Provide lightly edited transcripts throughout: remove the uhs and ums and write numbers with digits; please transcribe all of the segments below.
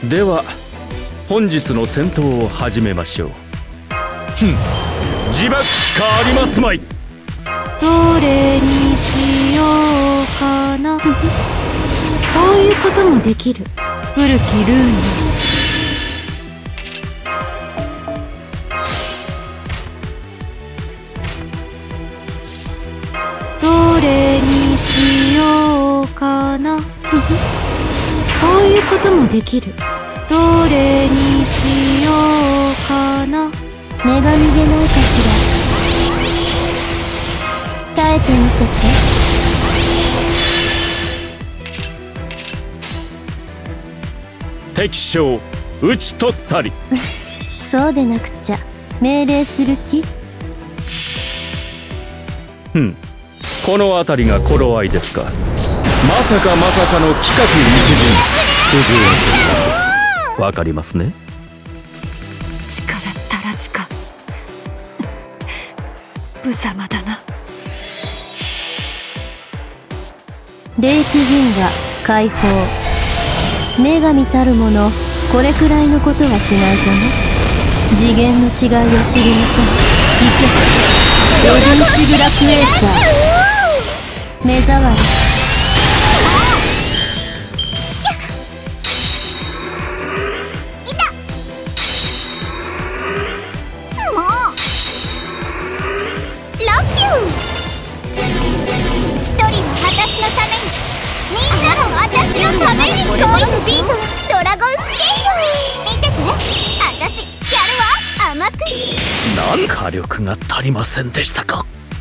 では本日の戦闘を始めましょう。自爆しかありますまい。 どれにしようかな。こういうこともできる古きルール。どれにしようかな。こういうこともできる。どれにしようかな。女神でないかしら。耐えてみせて。 敵将討ち取ったり。 そうでなくちゃ。命令する気？ この辺りが頃合いですか。まさかまさかの企画一陣不十分です。わかりますね。 力足らずか。無様だな。霊気銀河解放。女神たるもの、これくらいのことはしないとね。次元の違いを知りません。行け。エディンシュグラクエーサー。目障り。 ドラゴンスケール見てて、あたしやるわ。甘くなんか火力が足りませんでしたか。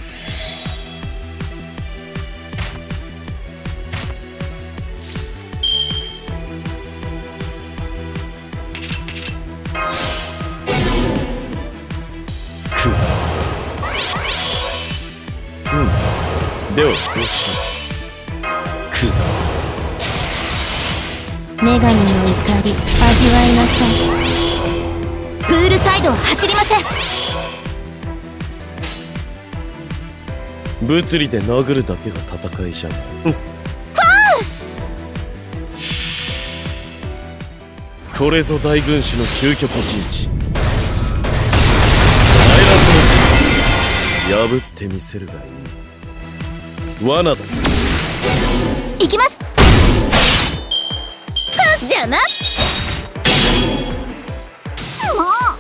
ではよし。 女神の怒り味わいなさい。 プールサイドは走りません。 物理で殴るだけが戦いじゃない。これぞ大軍師の究極陣地。破ってみせるがいい。罠だ。 行きます。邪魔。もう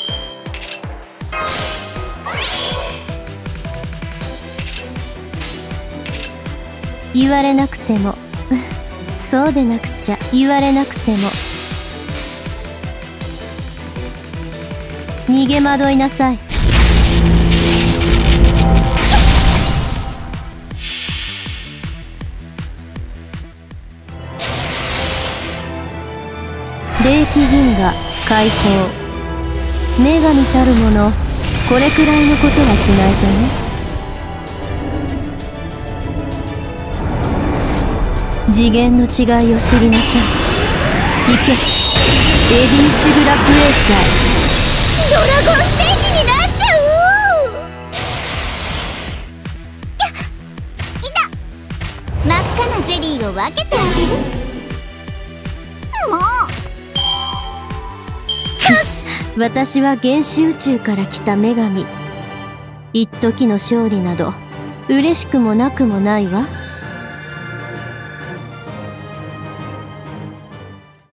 言われなくてもそうでなくちゃ。言われなくても逃げ惑いなさい。霊気銀河解放。女神たるもの、これくらいのことはしないとね。次元の違いを知りなさい。行け。エディンシュグラクエーサー。 ドラゴンステーキになっちゃう。いた。真っ赤なゼリーを分けてあげる。もう私は原始宇宙から来た女神。一時の勝利など嬉しくもなくもないわ。